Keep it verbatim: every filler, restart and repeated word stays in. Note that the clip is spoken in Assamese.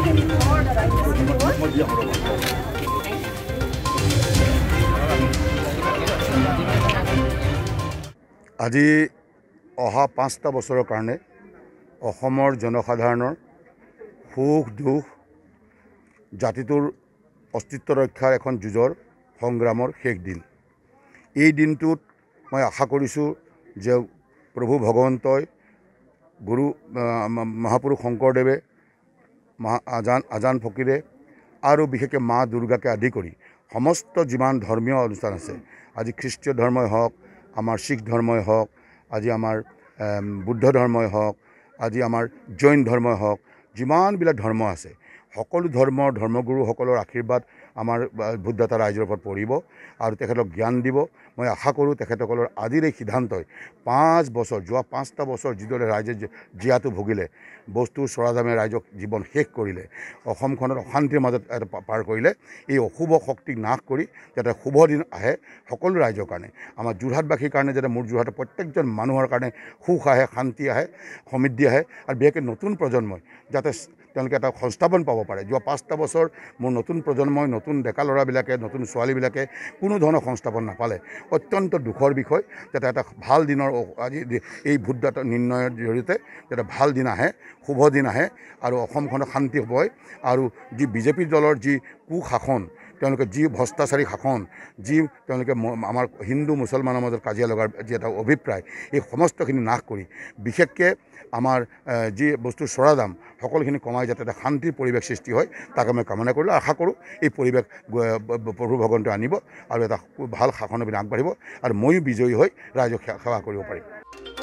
আজি অহা পাঁচটা বছৰৰ কাৰণে অসমৰ জনসাধাৰণৰ সুখ দুখ জাতিটোৰ অস্তিত্ব ৰক্ষাৰ এখন যুঁজৰ সংগ্ৰামৰ শেষ দিন। এই দিনটোত মই আশা কৰিছোঁ যে প্ৰভু ভগৱন্তই গুৰু মহাপুৰুষ শংকৰদেৱে মহা আজান আজান ফকীৰে আৰু বিশেষকৈ মা দুৰ্গাকে আদি কৰি সমস্ত যিমান ধৰ্মীয় অনুষ্ঠান আছে, আজি খ্ৰীষ্টীয় ধৰ্মই হওক, আমাৰ শিখ ধৰ্মই হওক, আজি আমাৰ বুদ্ধ ধৰ্মই হওক, আজি আমাৰ জৈন ধৰ্মই হওক, যিমানবিলাক ধৰ্ম আছে সকলো ধৰ্মৰ ধৰ্মগুৰুসকলৰ আশীৰ্বাদ আমাৰ ভোটদাতা ৰাইজৰ ওপৰত পৰিব আৰু তেখেতক জ্ঞান দিব। মই আশা কৰোঁ তেখেতসকলৰ আজিৰ এই সিদ্ধান্তই পাঁচ বছৰ যোৱা পাঁচটা বছৰ যিদৰে ৰাইজে জীয়াটো ভুগিলে, বস্তু চৰাজামে ৰাইজক জীৱন শেষ কৰিলে, অসমখনত অশান্তিৰ মাজত এটা পাৰ কৰিলে, এই অশুভ শক্তিক নাশ কৰি যাতে শুভ দিন আহে সকলো ৰাইজৰ কাৰণে, আমাৰ যোৰহাটবাসীৰ কাৰণে, যাতে মোৰ যোৰহাটৰ প্ৰত্যেকজন মানুহৰ কাৰণে সুখ আহে, শান্তি আহে, সমৃদ্ধি আহে আৰু বিশেষকৈ নতুন প্ৰজন্মই যাতে তেওঁলোকে এটা সংস্থাপন পাব পাৰে। যোৱা পাঁচটা বছৰ মোৰ নতুন প্ৰজন্মই, নতুন ডেকা ল'ৰাবিলাকে, নতুন ছোৱালীবিলাকে কোনো ধৰণৰ সংস্থাপন নাপালে, অত্যন্ত দুখৰ বিষয়। যাতে এটা ভাল দিনৰ আজি এই ভোটদাতা নিৰ্ণয়ৰ জৰিয়তে যাতে ভাল দিন আহে, শুভ দিন আহে আৰু অসমখনত শান্তি হয় আৰু যি বিজেপি দলৰ যি কুশাসন, তেওঁলোকে যি ভ্ৰষ্টাচাৰী শাসন, যি তেওঁলোকে আমাৰ হিন্দু মুছলমানৰ মাজত কাজিয়া লগাৰ যি এটা অভিপ্ৰায়, এই সমস্তখিনি নাশ কৰি বিশেষকৈ আমাৰ যি বস্তু চৰাদাম সকলোখিনি কমাই যাতে এটা শান্তিৰ পৰিৱেশ সৃষ্টি হয়, তাকে মই কামনা কৰিলোঁ। আশা কৰোঁ এই পৰিৱেশ প্ৰভু ভগৱন্তই আনিব আৰু এটা ভাল শাসনৰ পিনে আগবাঢ়িব আৰু ময়ো বিজয়ী হৈ ৰাইজক সেৱা কৰিব পাৰিম।